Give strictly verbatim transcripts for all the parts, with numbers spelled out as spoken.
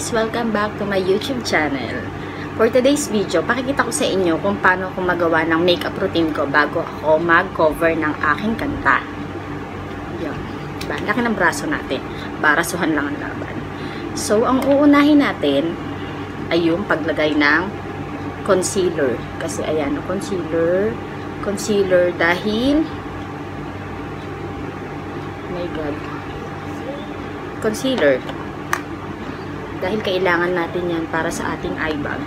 guys! Welcome back to my YouTube channel. For today's video, pakikita ko sa inyo kung paano ko magawa ng makeup routine ko bago ako mag-cover ng aking kanta. Yan. Diba? Laki ng braso natin. Para suhan lang ang laban. So, ang uunahin natin ay yung paglagay ng concealer. Kasi ayan, concealer. Concealer dahil oh my god. Concealer. Dahil kailangan natin yan para sa ating eye bag.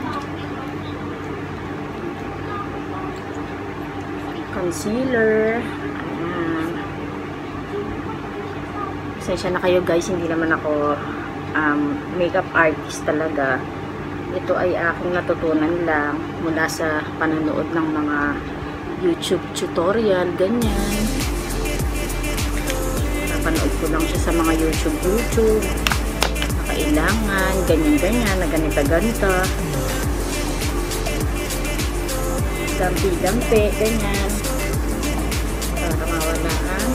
Concealer. Ayan. Pasensya na kayo guys, hindi naman ako um, makeup artist talaga. Ito ay aking natutunan lang mula sa panonood ng mga YouTube tutorial, ganyan. Napanood ko lang siya sa mga YouTube YouTube. Kailangan, ganyan-ganyan, na ganita-ganita. Dampi-dampi, ganyan. Para mawalaan.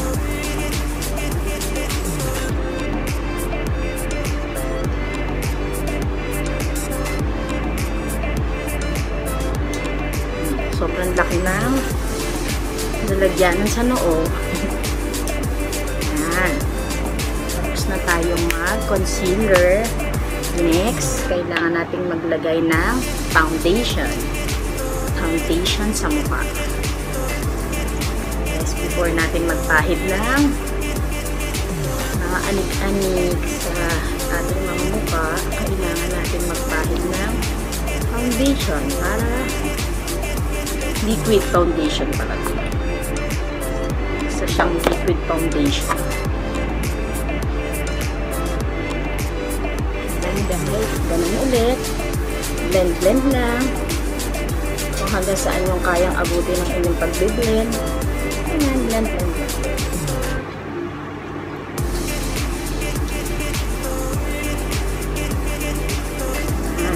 Sobrang laki ng lalagyanan sa noo. Yan. Na tayo mag-concealer. Next, kailangan nating maglagay ng foundation. Foundation sa mukha. Yes, before natin magpahid ng mga anik-anik sa ating mga mukha, kailangan natin magpahid ng foundation para liquid foundation pala. Isa siyang liquid foundation. Dahil ganun ulit, blend blend lang kung hanggang saan yung kayang abutin ng inyong pagbe-blend. Ayan, blend blend lang. Ayan.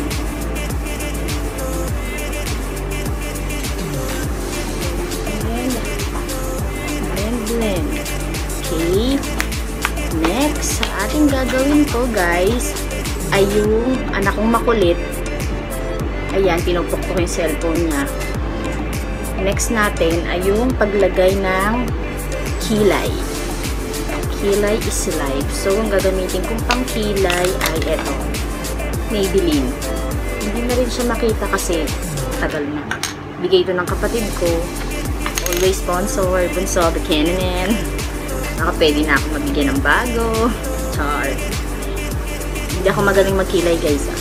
Blend blend. Okay, next sa ating gagawin ko guys ay yung anak kong makulit. Ayan, pinupukpok ko yung cellphone niya. Next natin ay yung paglagay ng kilay. Kilay is life. So, ang gagamitin kong pang kilay ay eto. Maybelline. Hindi na rin siya makita kasi tagal na. Bigay ito ng kapatid ko. Always sponsor. Bunso, Buchanan. Baka pwede na ako mabigyan ng bago. Char. Hindi ako magaling magkilay guys ah.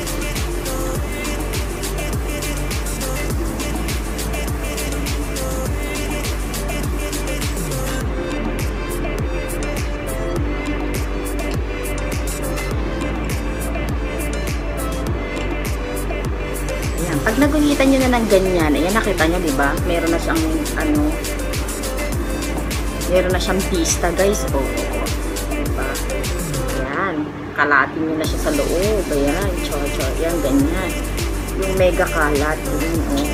Ayan, pag naguhitan nyo na ng ganyan, ayan nakita nyo diba? Meron na siyang ano, meron na siyang pista guys. O, oh, diba? Ayan. Kalatin nyo na siya sa loob. Ayan, cho-cho. Ayan, ganyan. Yung mega kalat. Yun, oh.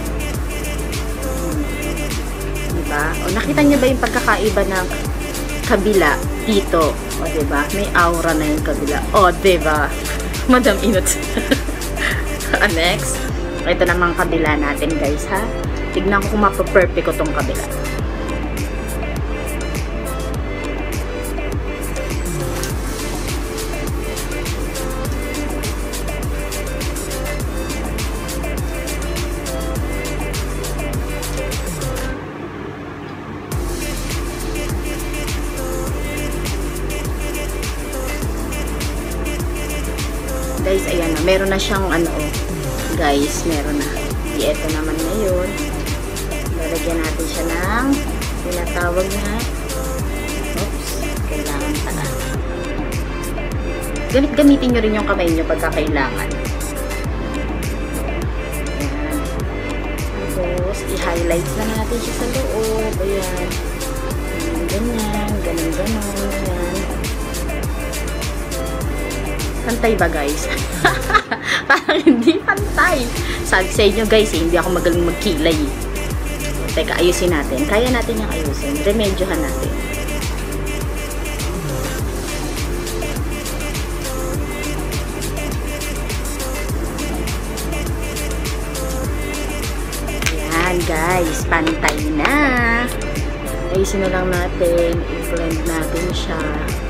Diba? O, nakita nyo ba yung pagkakaiba ng kabila dito? O, diba? May aura na yung kabila. O, diba? Madam Inot. Next. Ito namang kabila natin, guys, ha? Tignan ko kung mapaperfect ko tong kabila. Guys, ayan na. Meron na siyang ano, oh. Guys, meron na. Di, eto naman ngayon. Lalagyan natin siya ng tinatawag na oops, kailangan pala. Ganit gamitin nyo rin yung kamay nyo pagka kailangan. Ayan. Tapos, i-highlight na natin siya sa loob. Ayan. Ganyan, ganyan, ganyan. Ayan. Pantay ba guys? Parang hindi pantay. Sabi sa inyo guys, eh, hindi ako magaling magkilay. Teka, ayusin natin. Kaya natin yung ayusin. Remedyohan natin. Ayan guys, pantay na. Ayusin na lang natin. I-blend natin siya.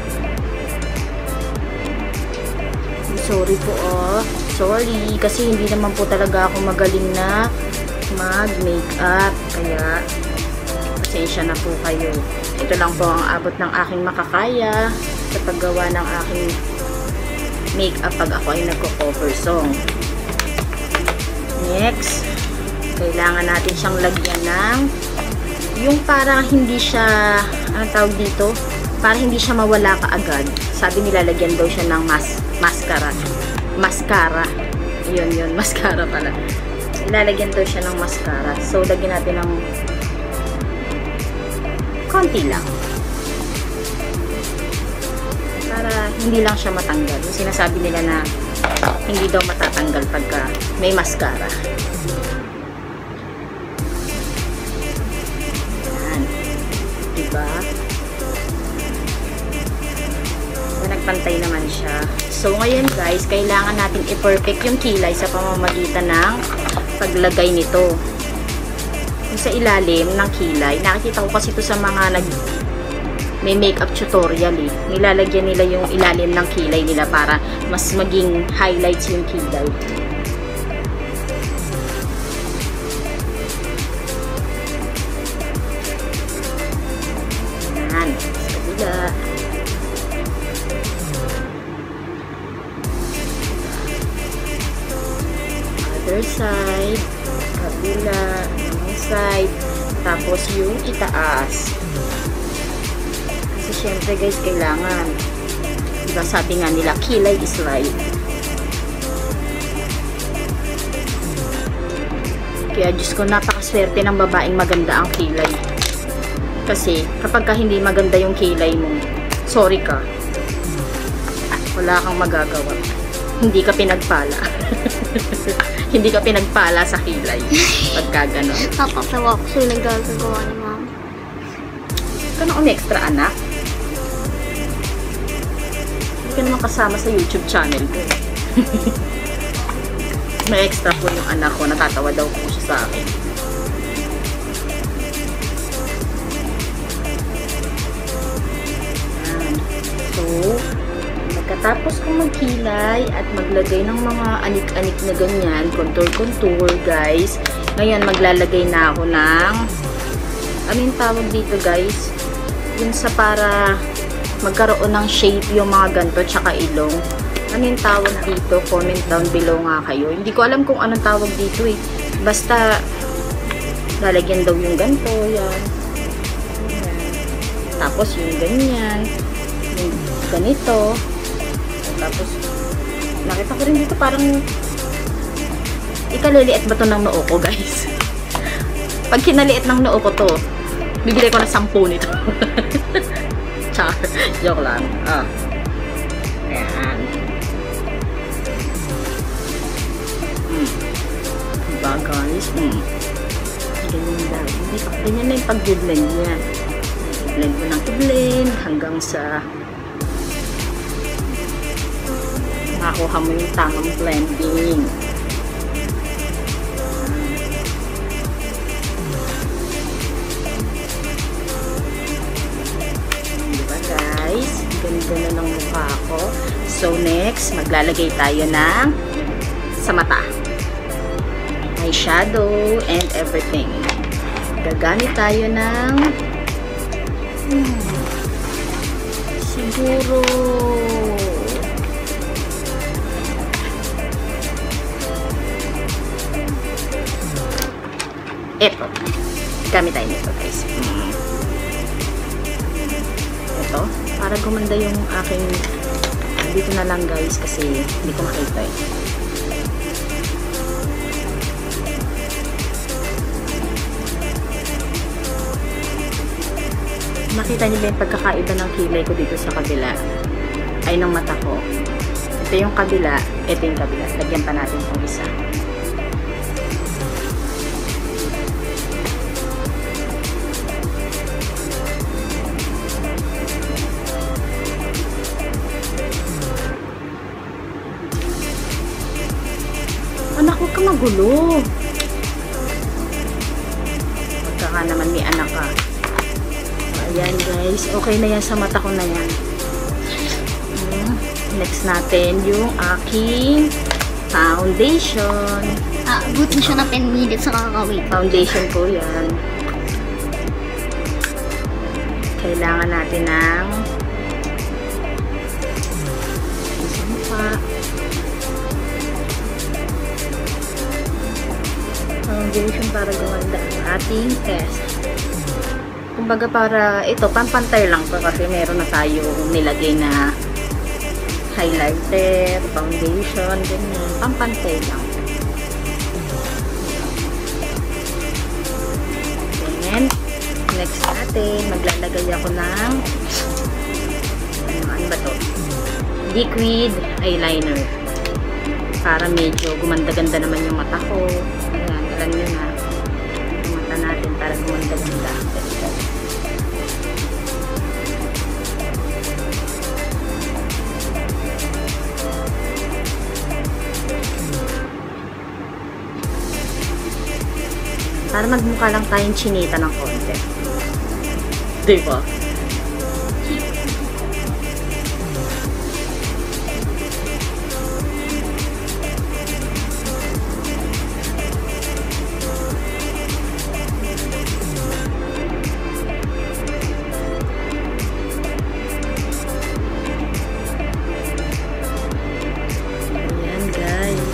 Sorry po oh. Sorry. Kasi hindi naman po talaga ako magaling na mag-makeup. Kaya, pasensya na po kayo. Ito lang po ang abot ng aking makakaya sa paggawa ng aking makeup pag ako ay nagko-cover song. Next, kailangan natin siyang lagyan ng yung parang hindi siya, anong tawag dito? Para hindi siya mawala kaagad. Sabi nila lagyan daw siya ng mas, mascara. Mascara. Yun yun, mascara pala. Ilalagyan daw siya ng mascara. So, lagyan natin ng konti lang. Para hindi lang siya matanggal. Yung sinasabi nila na hindi daw matatanggal pagka may mascara. Yan. Diba? Nagpantay naman siya. So, ngayon guys, kailangan natin i-perfect yung kilay sa pamamagitan ng paglagay nito. Yung sa ilalim ng kilay. Nakikita ko kasi ito sa mga nag may makeup tutorial eh. Nilalagyan nila yung ilalim ng kilay nila para mas maging highlights yung kilay. Yan. Sa kabila. Other side. Kabila. Yung side. Tapos yung itaas. Kasi syempre guys, kailangan. Diba sabi nga nila, kilay is life. Kaya Diyos ko, napakaswerte ng babaeng maganda ang kilay. Kasi kapag ka hindi maganda yung kilay mo, sorry ka. Wala kang magagawa. Hindi ka pinagpala. Hindi ka pinagpala sa kilay. Pagka gano'n. Nakakatawa ko sa'yo nagagagawa ni ma'am. Kano ang extra anak? Hindi ka naman kasama sa YouTube channel ko. May extra po yung anak ko. Natatawa daw po siya sa akin. Ayan. So, pagkatapos kong magkilay at maglagay ng mga anik-anik na ganyan, contour-contour guys, ngayon maglalagay na ako ng, anong tawag dito guys, yung sa para magkaroon ng shape yung mga ganto tsaka ilong. Anong tawag dito? Comment down below nga kayo. Hindi ko alam kung anong tawag dito eh. Basta, lalagyan daw yung ganto, yan. Yan. Tapos yung ganyan, yung ganito. Tapos, nakita ko rin dito parang ikaliliit ba to ng noo ko, guys? Pag kinaliit ng noo ko to, bibili ko na sampu nito. Char. Joke lang. Ah. Ayan. Hmm. Diba, guys? Hmm. Ganyan lang. Hindi ka. Ganyan na yung pag-blend niya. I-blend mo ng i-blend hanggang sa makakuha mo yung tamang blending. Diba guys? Ganda na ng mukha ko. So next, maglalagay tayo ng sa mata. Eyeshadow and everything. Gagamit tayo ng hmm, siguro ito. Gamit tayo nito guys. Hmm. Ito. Para gumanda yung aking dito na lang guys kasi hindi ko makita eh. Nakita niyo ba yung pagkakaiba ng kilay ko dito sa kabila? Ay, ng mata ko. Ito yung kabila. Ito yung kabila. Lagyan pa natin itong isa. Anak, huwag ka magulo. baka naman may anak ka. Ayan guys, okay na yan sa mata ko na yan. Hmm. Next natin yung aking foundation. Ah, abot na siya na ten minutes sa kakawin. Foundation po yan. Kailangan natin ng sa mukha. Foundation para gumanda ang ating test. Kumbaga para ito, pampantay lang to kasi meron na tayo nilagay na highlighter, foundation, ganyan. Pampantay lang. And next natin, maglalagay ako ng ano, ano ba to? Liquid eyeliner. Para medyo gumanda-ganda naman yung mata ko. Ayan, alam nyo na. Yung mata natin para gumanda-ganda. Para magmukha lang tayong chinita ng konti. Diba? Ayan guys.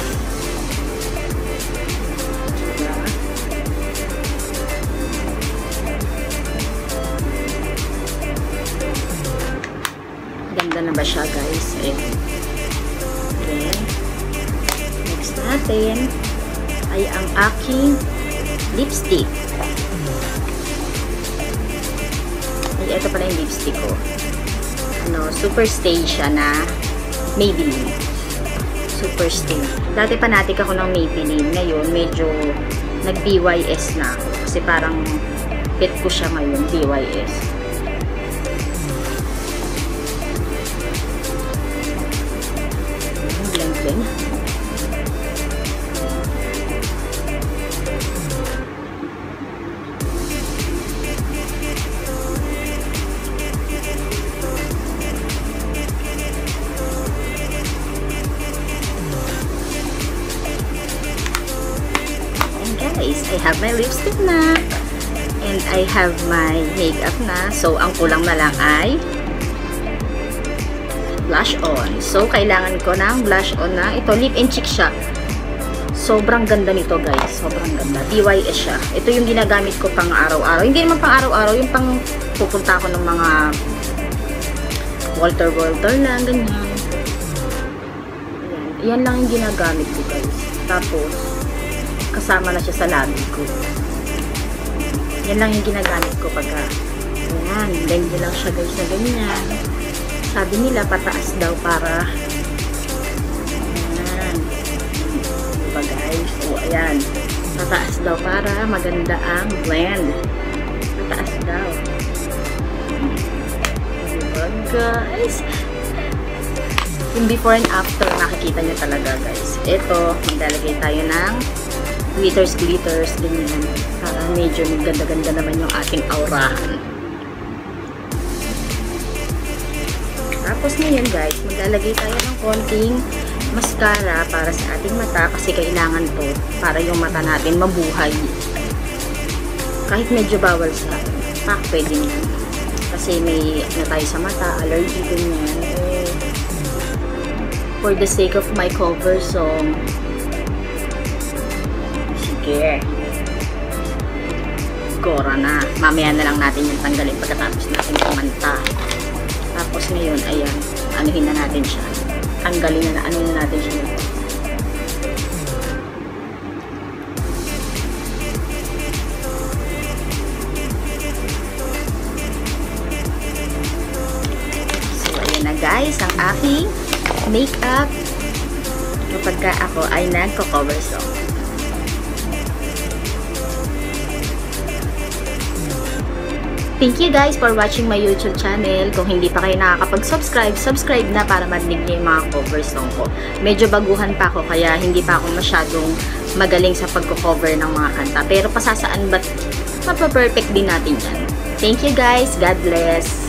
Ganda na ba siya guys? Ayan. Okay. Next natin ay ang aking lipstick. Ay, ito pala yung lipstick ko. Ano, Superstay siya na Maybelline. Superstay. Dati panatik ako ng Maybelline. Ngayon, medyo nag-B Y S na ako. Kasi parang pet ko siya ngayon, B Y S. Blend, blend. Guys, I have my lipstick na and I have my makeup na, so ang kulang na lang ay blush on. So kailangan ko ng blush on na ito, lip and cheek siya. Sobrang ganda nito guys, sobrang ganda. B Y S siya. Ito yung ginagamit ko pang araw-araw, hindi naman pang araw-araw, yung pang pupunta ako ng mga Walter Walter lang, ganyan. Ayan, yan lang yung ginagamit ko guys. Tapos kasama na siya sa labi ko. Yan lang yung ginagamit ko pagka ayan, ganyan lang siya guys na ganyan. Sabi nila pataas daw para ayan, diba guys? O ayan, pataas daw para maganda ang blend. Pataas daw. Diba guys? Yung before and after nakikita nyo talaga guys. Ito, maglalagay tayo ng glitters, glitters, ganyan. Para medyo ganda-ganda naman yung ating aurahan. Tapos ngayon guys, maglalagay tayo ng konting mascara para sa ating mata kasi kailangan to para yung mata natin mabuhay. Kahit medyo bawal sa pack, pwede nyo. Kasi may na tayo sa mata, allergy, ganyan. Eh, for the sake of my cover song, sige, gora na. Mamaya na lang natin yung tanggalin pagkatapos natin kumanta. Tapos ngayon, ayan, anuhin na natin siya. Tanggalin na, anuhin na natin siya. So, ayan na guys, ang aking makeup kapag ka ako ay nagko-cover song. Thank you guys for watching my YouTube channel. Kung hindi pa kayo nakakapag-subscribe, subscribe na para marinig niyo yung mga cover song ko. Medyo baguhan pa ako kaya hindi pa ako masyadong magaling sa pagko-cover ng mga kanta. Pero pasasaan ba't Mapa-perfect din natin yan. Thank you guys. God bless.